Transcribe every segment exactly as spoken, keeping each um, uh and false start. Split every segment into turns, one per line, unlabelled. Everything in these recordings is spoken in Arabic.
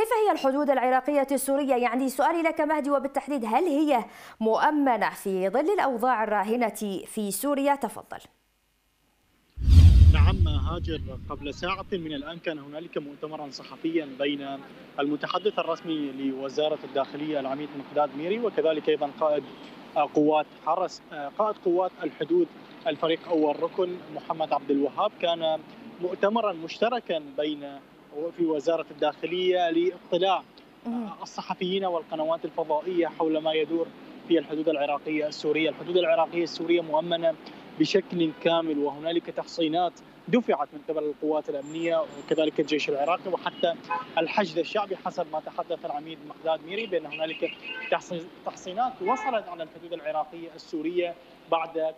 كيف هي الحدود العراقية السورية؟ يعني سؤالي لك مهدي وبالتحديد، هل هي مؤمنة في ظل الأوضاع الراهنة في سوريا؟ تفضل.
نعم هاجر، قبل ساعة من الآن كان هنالك مؤتمرا صحفيا بين المتحدث الرسمي لوزارة الداخلية العميد مقداد ميري وكذلك أيضا قائد قوات حرس قائد قوات الحدود الفريق أول ركن محمد عبد الوهاب. كان مؤتمرا مشتركا بين في وزارة الداخلية لاطلاع الصحفيين والقنوات الفضائية حول ما يدور في الحدود العراقية السورية. الحدود العراقية السورية مؤمنة بشكل كامل، وهنالك تحصينات دفعت من قبل القوات الأمنية وكذلك الجيش العراقي وحتى الحشد الشعبي، حسب ما تحدث العميد مقداد ميري بأن هنالك تحصينات وصلت على الحدود العراقية السورية بعد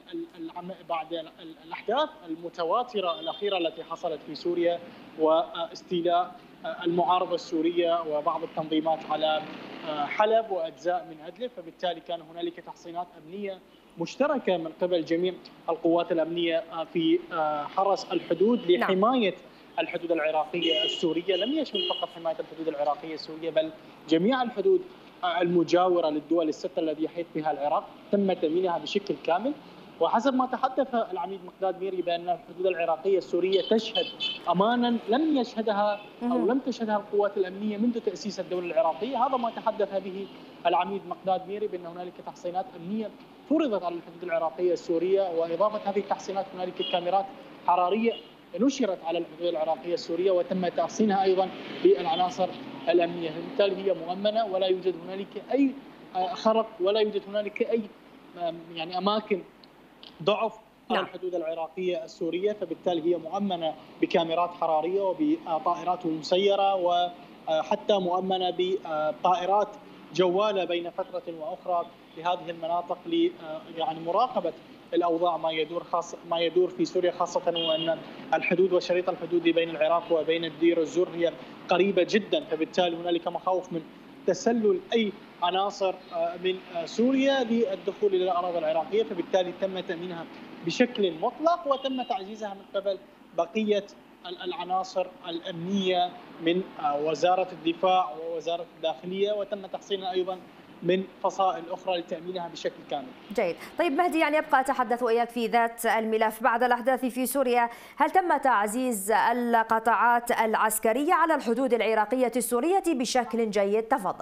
بعد الأحداث المتواترة الأخيرة التي حصلت في سوريا واستيلاء المعارضة السورية وبعض التنظيمات على حلب وأجزاء من أدلب. فبالتالي كان هنالك تحصينات أمنية مشتركة من قبل جميع القوات الأمنية في حرس الحدود لحماية الحدود العراقية السورية. لم يشمل فقط حماية الحدود العراقية السورية بل جميع الحدود المجاورة للدول الستة التي يحيط بها العراق تم تأمينها بشكل كامل. وحسب ما تحدث العميد مقداد ميري بأن الحدود العراقية السورية تشهد أمانا لم يشهدها أو لم تشهدها القوات الأمنية منذ تأسيس الدولة العراقية. هذا ما تحدث به العميد مقداد ميري بأن هنالك تحصينات أمنية فرضت على الحدود العراقية السورية، وإضافة هذه التحصينات هنالك كاميرات حرارية نشرت على الحدود العراقية السورية وتم تحصينها أيضا بالعناصر الأمنية. بالتالي هي مؤمنة ولا يوجد هنالك أي خرق ولا يوجد هنالك أي يعني أماكن ضعف على الحدود العراقية السورية. فبالتالي هي مؤمنة بكاميرات حرارية وبطائرات مسيرة وحتى مؤمنة بطائرات جوالة بين فترة وأخرى لهذه المناطق ل يعني مراقبة الأوضاع ما يدور خاص ما يدور في سوريا، خاصة وأن الحدود وشريط الحدود بين العراق وبين الدير والزور هي قريبة جدا. فبالتالي هنالك مخاوف من تسلل أي عناصر من سوريا للدخول إلى الأراضي العراقية. فبالتالي تم تأمينها بشكل مطلق وتم تعزيزها من قبل بقية العناصر الأمنية من وزارة الدفاع ووزارة الداخلية، وتم تحصينها أيضا من فصائل أخرى لتأمينها بشكل كامل.
جيد. طيب مهدي، يعني أبقى أتحدث وإياك في ذات الملف. بعد الأحداث في سوريا، هل تم تعزيز القطاعات العسكرية على الحدود العراقية السورية بشكل جيد؟ تفضل.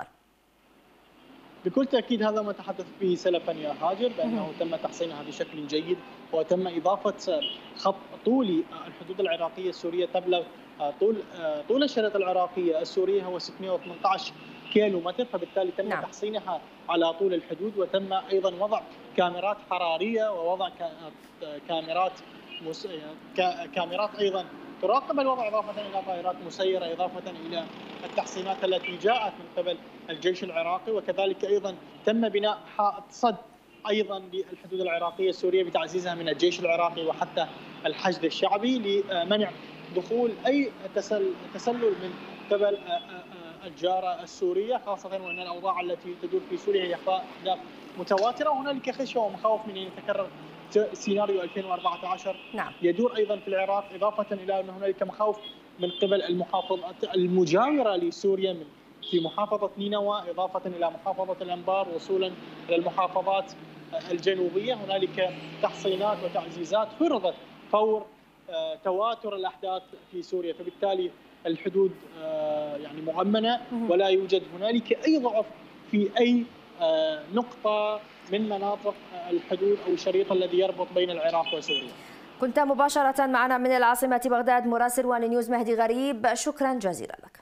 بكل تأكيد هذا ما تحدث به سلفا يا هاجر، بأنه تم تحصينها بشكل جيد وتم إضافة خط طولي الحدود العراقية السورية تبلغ طول طول الشريط العراقية السورية هو ستمئة وثمانية عشر كيلو متر. فبالتالي تم نعم. تحصينها على طول الحدود، وتم أيضا وضع كاميرات حرارية ووضع كاميرات مس... كاميرات أيضا تراقب الوضع، إضافة إلى طائرات مسيرة، إضافة إلى التحصينات التي جاءت من قبل الجيش العراقي. وكذلك أيضا تم بناء حائط صد أيضا للحدود العراقية السورية بتعزيزها من الجيش العراقي وحتى الحشد الشعبي لمنع دخول أي تسلل من قبل الجارة السورية، خاصة وأن الأوضاع التي تدور في سوريا هي أحداث متواترة وهنالك خشية ومخاوف من أن يتكرر سيناريو ألفين وأربعة عشر نعم. يدور أيضا في العراق، إضافة إلى أن هنالك مخاوف من قبل المحافظات المجاورة لسوريا من في محافظة نينوى، إضافة إلى محافظة الأنبار وصولا إلى المحافظات الجنوبية. هنالك تحصينات وتعزيزات فرضت فور تواتر الأحداث في سوريا. فبالتالي الحدود يعني مؤمنة ولا يوجد هنالك أي ضعف في أي نقطة من مناطق الحدود أو الشريط الذي يربط بين العراق وسوريا.
كنت مباشرة معنا من العاصمة بغداد مراسل وان نيوز مهدي غريب، شكرا جزيلا لك.